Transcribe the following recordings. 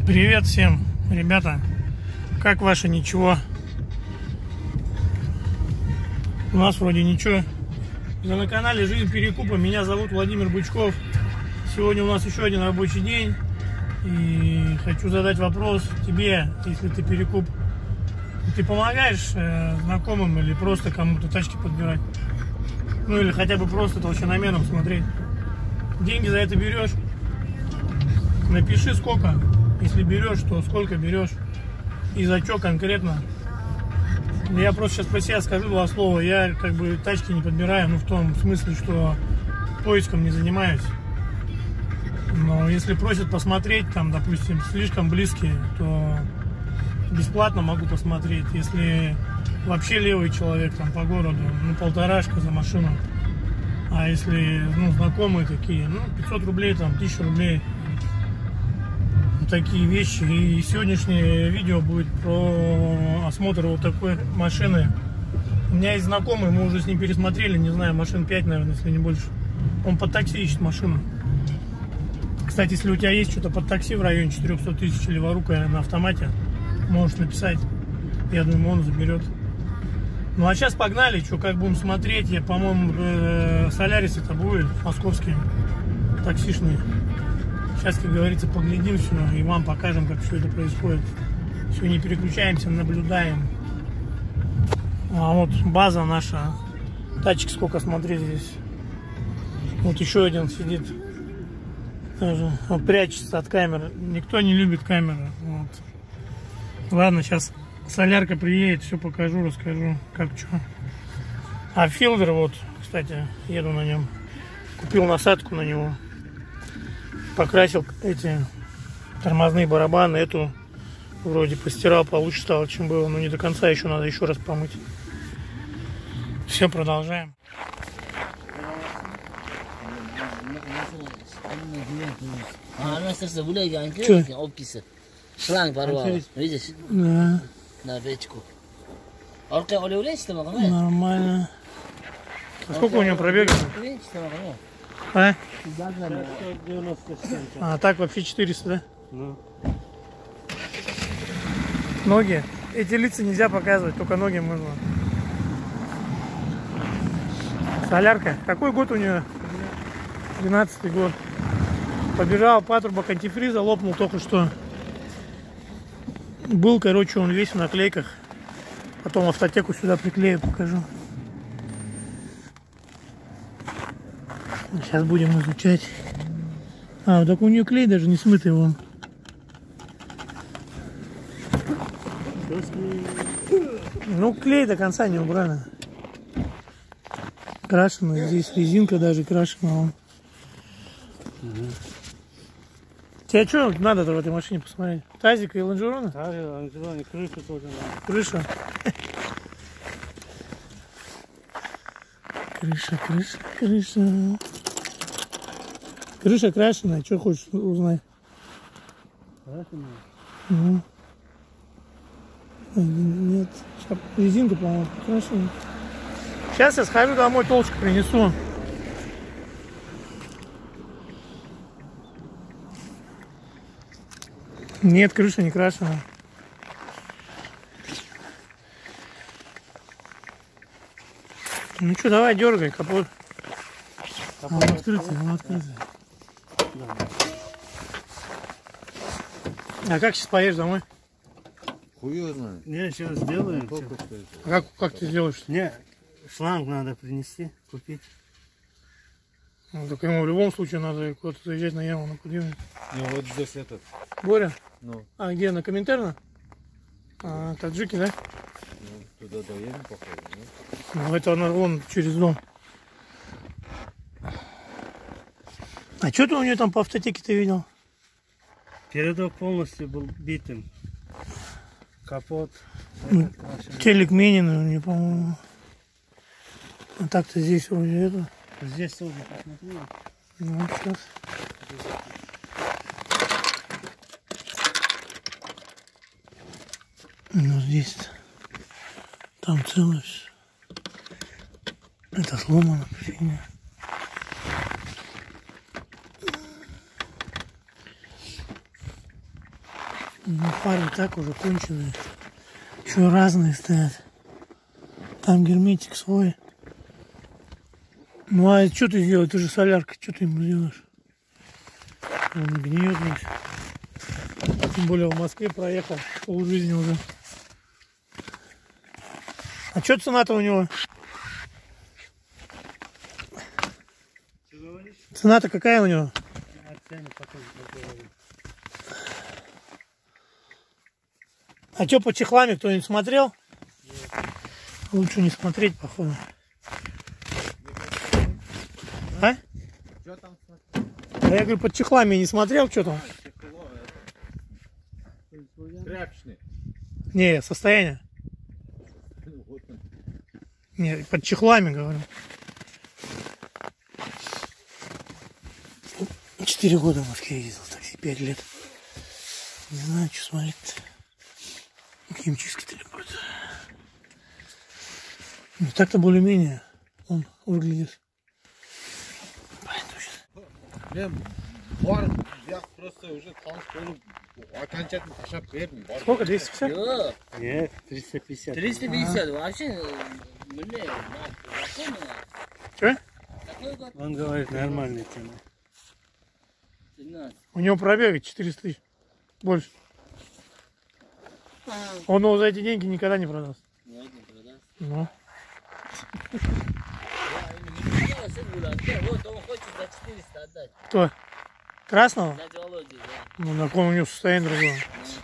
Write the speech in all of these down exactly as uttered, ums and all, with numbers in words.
Привет всем, ребята. Как ваше ничего? У нас вроде ничего. Вы на канале Жизнь Перекупа. Меня зовут Владимир Бычков. Сегодня у нас еще один рабочий день. И хочу задать вопрос тебе, если ты перекуп. Ты помогаешь э, знакомым или просто кому-то тачки подбирать? Ну или хотя бы просто толщиномером смотреть. Деньги за это берешь? Напиши сколько. Если берешь, то сколько берешь. И за что конкретно. Я просто сейчас про себя скажу два слова. Я как бы тачки не подбираю, ну в том смысле, что поиском не занимаюсь. Но если просят посмотреть, там, допустим, слишком близкие, то бесплатно могу посмотреть. Если вообще левый человек там по городу, ну полторашка за машину. А если, ну, знакомые такие, ну, пятьсот рублей, там, тысяча рублей. Такие вещи. И сегодняшнее видео будет про осмотр вот такой машины. У меня есть знакомый, мы уже с ним пересмотрели, не знаю, машин пять, наверное, если не больше. Он под такси ищет машину. Кстати, если у тебя есть что-то под такси в районе четырёхсот тысяч, леворукая на автомате, можешь написать. Я думаю, он заберет. Ну а сейчас погнали, что как будем смотреть. Я, по-моему, Солярис это будет, московские, таксишные. Сейчас, как говорится, поглядим все и вам покажем, как все это происходит. Все, не переключаемся, наблюдаем. А вот база наша. Тачек сколько, смотри здесь. Вот еще один сидит. Тоже вот, прячется от камеры. Никто не любит камеры. Вот. Ладно, сейчас солярка приедет, все покажу, расскажу, как что. А Филдер, вот, кстати, еду на нем. Купил насадку на него. Покрасил эти тормозные барабаны. Эту вроде постирал, получше стало, чем было. Но не до конца, еще надо еще раз помыть. Все, продолжаем. Что? Шланг порвал, видишь? Да. На печку. Нормально. А сколько у него пробега? А? А так вообще четыреста, да? Ну. Ноги. Эти лица нельзя показывать, только ноги можно. Солярка. Какой год у нее? двенадцатый год. Побежал патрубок антифриза, лопнул только что. Был, короче, он весь в наклейках. Потом автотеку сюда приклею, покажу. Сейчас будем изучать. А, так у нее клей даже не смытый вон. Ну, клей до конца не убрали. Крашено. Здесь резинка даже крашена. Вон. Угу. Тебе что надо-то в этой машине посмотреть? Тазик и лонжероны? Тазик, лонжероны, крыша тоже надо. Крыша. Крыша, крыша, крыша. Крыша крашеная, что хочешь узнать? Крашеная? Угу. Нет, резинка, по-моему, крашеная. Сейчас я схожу домой, толщик принесу. Нет, крыша не крашеная. Ну что, давай дергай, капот. Он открытый, он открытый. Да. А как сейчас поедешь домой? Хуй знает. Не, сейчас сделаем. А как, как ты сделаешь? Не, шланг надо принести, купить. Ну, так ему в любом случае надо куда-то заезжать на яму, на куда. Ну вот здесь этот. Боря? Ну. А где, на Коминтерна? А, таджики, да? Ну, туда доедем, походу, нет? Ну, это она вон через дом. А что ты у нее там по автотеке ты видел? Передок полностью был битым. Капот. Ну, телек мененный у нее, по-моему. А так-то здесь вроде это. Здесь тоже посмотри. Ну, сейчас. Ну, здесь там целое все. Это сломано, фигня. Ну, фары так уже конченые. Еще разные стоят. Там герметик свой. Ну а что ты сделаешь? Ты же солярка, что ты ему сделаешь? Он гниет здесь. Тем более в Москве проехал полжизни уже. А что цена-то у него? Цена-то какая у него? А что по чехлами кто-нибудь смотрел? Нет. Лучше не смотреть, походу. А? Что там смотрел? А я говорю, под чехлами не смотрел, что там? Тряпочный. Не, состояние. Не, под чехлами, говорю. Четыре года в Москве ездил в такси, пять лет. Не знаю, что смотреть-то. Химчистки требуют. Ну так-то более-менее он выглядит. Я просто уже окончательно пошаг верный. Сколько? двести пятьдесят? Нет, триста пятьдесят. триста пятьдесят. Вообще, мне Че? Он говорит нормальная цена. У него пробега четыреста тысяч. Больше. Он его за эти деньги никогда не продаст. Нет, не продаст. Ну. Вот он хочет за четыреста отдать. Кто? Красного? Дядя Володя, да. Ну, на ком у него состояние другое.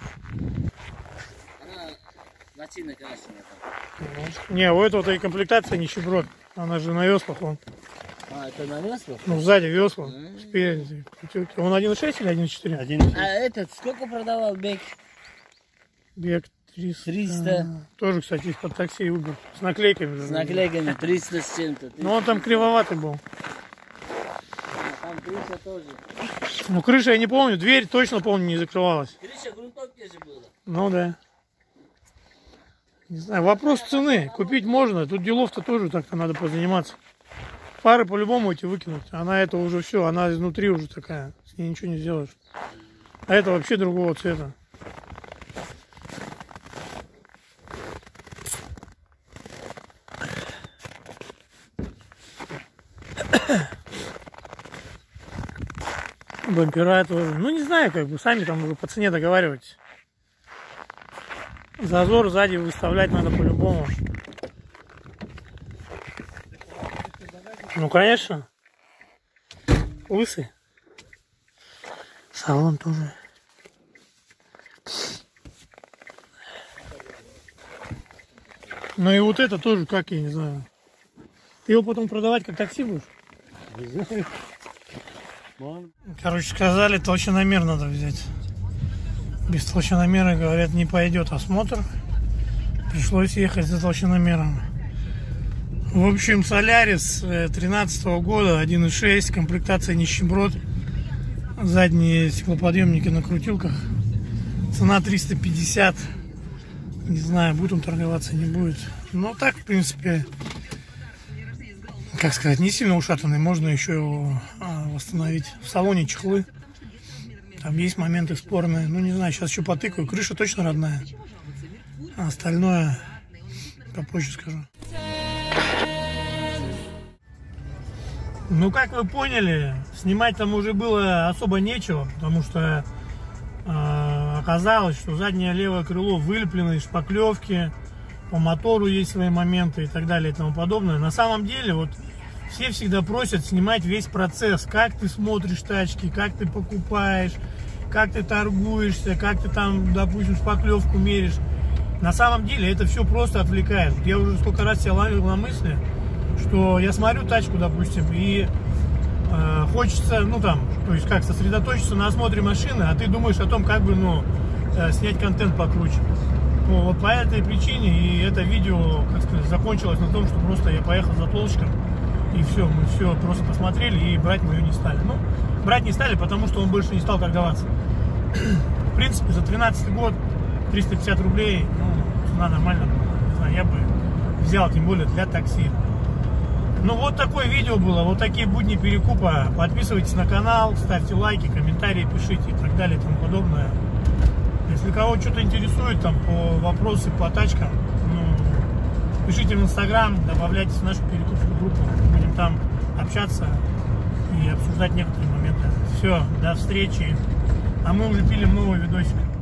Она начинка красная там. Не, у этого-то и комплектация нищеброд. Она же на веслах он. А, это на веслах? Ну, сзади весла, спереди. Он один и шесть или один и четыре? один и шесть. А этот сколько продавал бег? Бег триста. триста. Тоже, кстати, из-под такси Uber. С наклейками. С наклейками триста с чем-то. Ну, он там кривоватый был. А, там крыша тоже. Ну, крыша я не помню. Дверь точно, помню, не закрывалась. Крыша грунтовки же была. Ну, да. Не знаю, вопрос цены. Купить можно. Тут делов-то тоже так-то надо позаниматься. Фары по-любому эти выкинуть. Она это уже все. Она изнутри уже такая. С ней ничего не сделаешь. А это вообще другого цвета. Бампера тоже. Ну, не знаю, как бы сами там уже по цене договаривайтесь. Зазор сзади выставлять надо по-любому. Ну, конечно. Лысый. Салон тоже. Ну и вот это тоже, как, я не знаю. Ты его потом продавать как такси будешь? Короче, сказали, толщиномер надо взять. Без толщиномера, говорят, не пойдет осмотр. Пришлось ехать за толщиномером. В общем, Солярис тринадцатого года, один и шесть, комплектация нищеброд. Задние стеклоподъемники на крутилках. Цена триста пятьдесят. Не знаю, будет он торговаться, не будет. Но так, в принципе, как сказать, не сильно ушатанный. Можно еще его а, восстановить. В салоне чехлы. Там есть моменты спорные. Ну, не знаю, сейчас еще потыкаю. Крыша точно родная. А остальное попозже скажу. Ну, как вы поняли, снимать там уже было особо нечего, потому что э, оказалось, что заднее левое крыло вылеплено из шпаклевки, по мотору есть свои моменты и так далее и тому подобное. На самом деле, вот все всегда просят снимать весь процесс, как ты смотришь тачки, как ты покупаешь, как ты торгуешься, как ты там, допустим, шпаклевку меришь. На самом деле это все просто отвлекает. Я уже сколько раз себя ловил на мысли, что я смотрю тачку, допустим, и э, хочется, ну там, то есть как сосредоточиться на осмотре машины, а ты думаешь о том, как бы, ну, э, снять контент покруче. Ну, вот по этой причине и это видео, как сказать, закончилось на том, что просто я поехал за толщиком, и все, мы все просто посмотрели, и брать мы ее не стали. Ну, брать не стали, потому что он больше не стал торговаться. В принципе, за тринадцатый год триста пятьдесят рублей, ну, цена нормально, не знаю, я бы взял, тем более для такси. Ну, вот такое видео было, вот такие будни перекупа. Подписывайтесь на канал, ставьте лайки, комментарии пишите и так далее и тому подобное. Если кого что-то интересует там по вопросы по тачкам, ну, пишите в Инстаграм, добавляйтесь в нашу перекупную группу. Будем там общаться и обсуждать некоторые моменты. Все, до встречи. А мы уже пилим новый видосик.